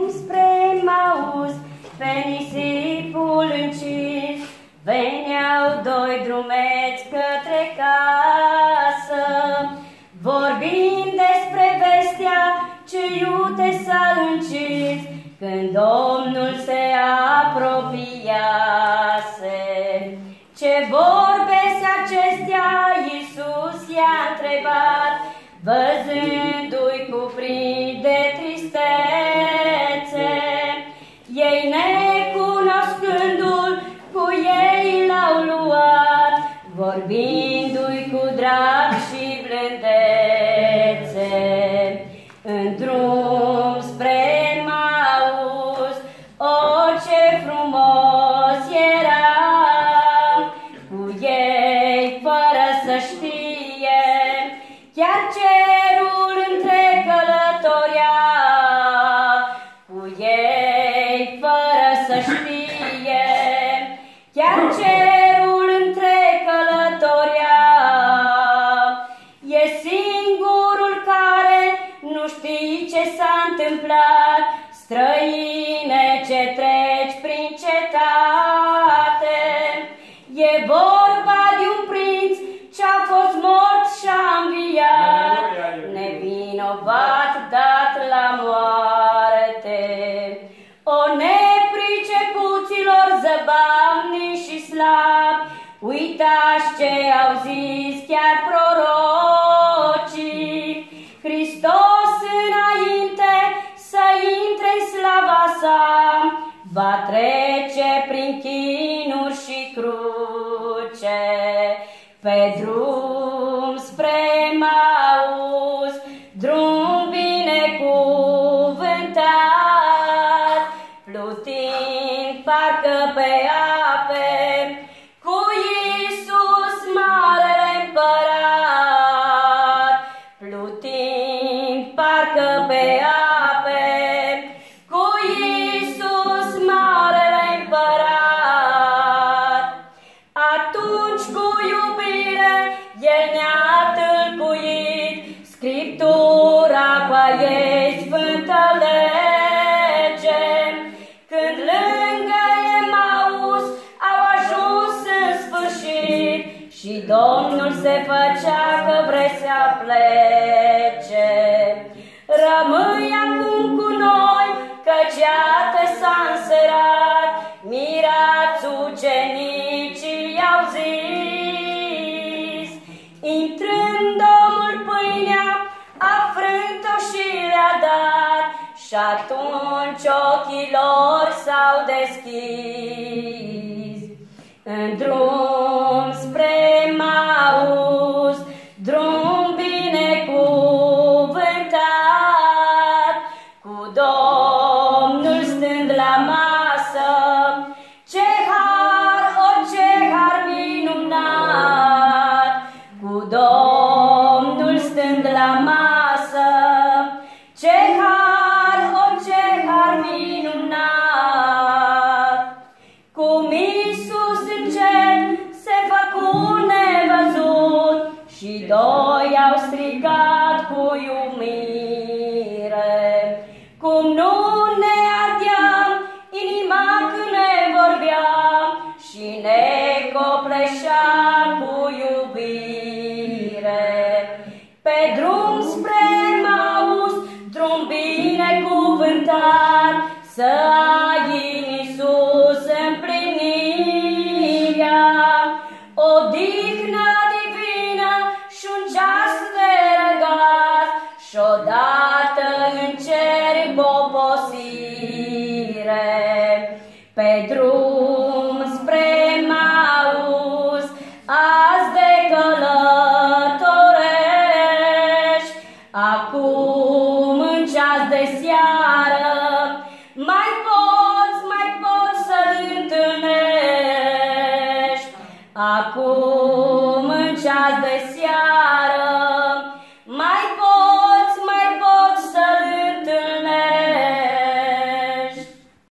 spre Maus, pe nisipul încis, veneau doi drumeți către casă, vorbind despre vestea ce iute s-a încins, când Domnul se apropiase. Ce vorbe-s acestea, Iisus i-a întrebat, văzându-i cuprins de tristețe. Ei, necunoscându-l, cu ei l-au luat, vorbindu-i cu drag și blândețe. În drum spre Maus, o, ce frumos era, cu ei fără să știe, chiar cerul întreg călătoria, cu ei fără să știe, chiar cerul întreg călătoria. E singurul care nu știi ce s-a întâmplat, străine ce treci prin cetate. E vorba de un prinț ce-a fost mort și-a înviat, nevinovat dat la moarte. O, nepricepuților zăbamni și slabi, uitați ce au zis chiar prorocii. Hristos înainte să intre în slava sa, va trece prin chinuri și cruce. Pe drum spre Maus, drum binecuvântat, plutind parcă pe ape, cu Iisus marele împărat. Plutind parcă pe ape, cu Iisus marele împărat. Atunci cu iubire El ne-a tâlcuit, Scriptura cu a ei sfântă lege. Când lângă Emaus au ajuns în sfârșit, și Domnul se făcea că vrea să plece. Rămâi acum cu noi, căci iată s-a înserat, mirați ucenicii i-au zis. Intrând Domnul pâinea, a frânt-o și le-a dat, și atunci ochii lor s-au deschis. În drum spre Maus, drum binecuvântat, cu Domnul stând la masă, ce har, o, ce har minunat, cu Domnul stând la masă, ce har, o, ce har minunat. Cum Iisus în cer se făcu nevăzut, și doi au strigat cu iubire. Cum nu ne ardeam inima când ne vorbeam, și ne copleșeam cu iubire. Pe drum spre Maus, drum binecuvântat, să ai în Iisus împlinirea, odihnă divină și-un ceas de răgaz, și-odată în ceri poposire. Pe drum spre Maus, azi de călătorești, acum în ceas de seară, mai poți să-L întâlnești. Acum în ceas de